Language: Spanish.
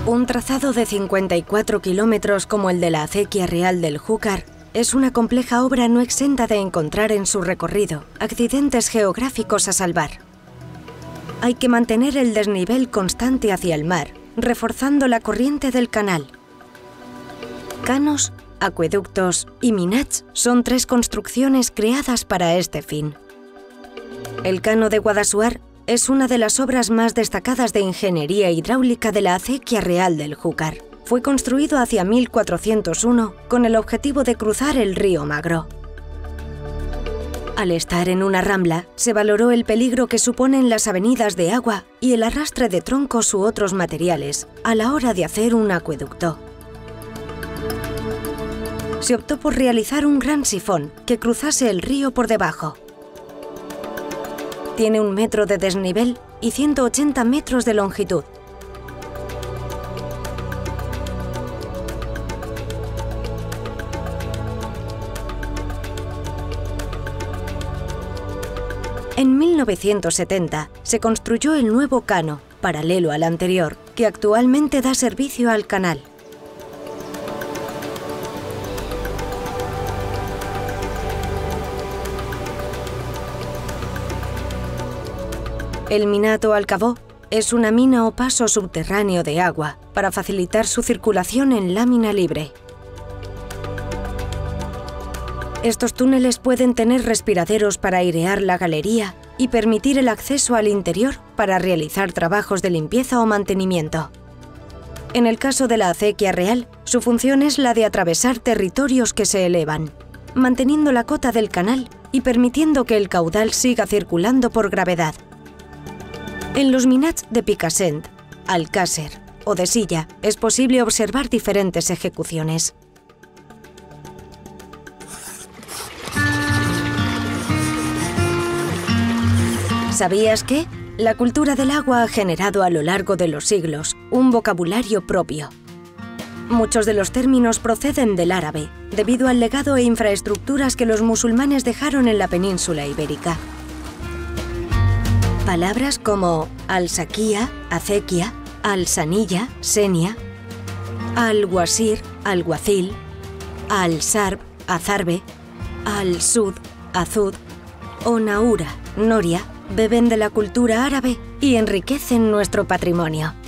Un trazado de 54 kilómetros como el de la acequia real del Júcar es una compleja obra no exenta de encontrar en su recorrido accidentes geográficos a salvar. Hay que mantener el desnivel constante hacia el mar, reforzando la corriente del canal. Canos, acueductos y minats son tres construcciones creadas para este fin. El cano de Guadassuar es una de las obras más destacadas de ingeniería hidráulica de la acequia real del Júcar. Fue construido hacia 1401 con el objetivo de cruzar el río Magro. Al estar en una rambla, se valoró el peligro que suponen las avenidas de agua y el arrastre de troncos u otros materiales a la hora de hacer un acueducto. Se optó por realizar un gran sifón que cruzase el río por debajo. Tiene 1 metro de desnivel y 180 metros de longitud. En 1970 se construyó el nuevo cano, paralelo al anterior, que actualmente da servicio al canal. El minato Alcabó es una mina o paso subterráneo de agua para facilitar su circulación en lámina libre. Estos túneles pueden tener respiraderos para airear la galería y permitir el acceso al interior para realizar trabajos de limpieza o mantenimiento. En el caso de la acequia real, su función es la de atravesar territorios que se elevan, manteniendo la cota del canal y permitiendo que el caudal siga circulando por gravedad. En los minats de Picassent, Alcácer o de Silla es posible observar diferentes ejecuciones. ¿Sabías que? La cultura del agua ha generado a lo largo de los siglos un vocabulario propio. Muchos de los términos proceden del árabe, debido al legado e infraestructuras que los musulmanes dejaron en la península ibérica. Palabras como al-saquía, acequia, al-sanilla, senia, al-guasir, alguacil, al-sarb, azarbe, al-sud, azud o naura, noria, beben de la cultura árabe y enriquecen nuestro patrimonio.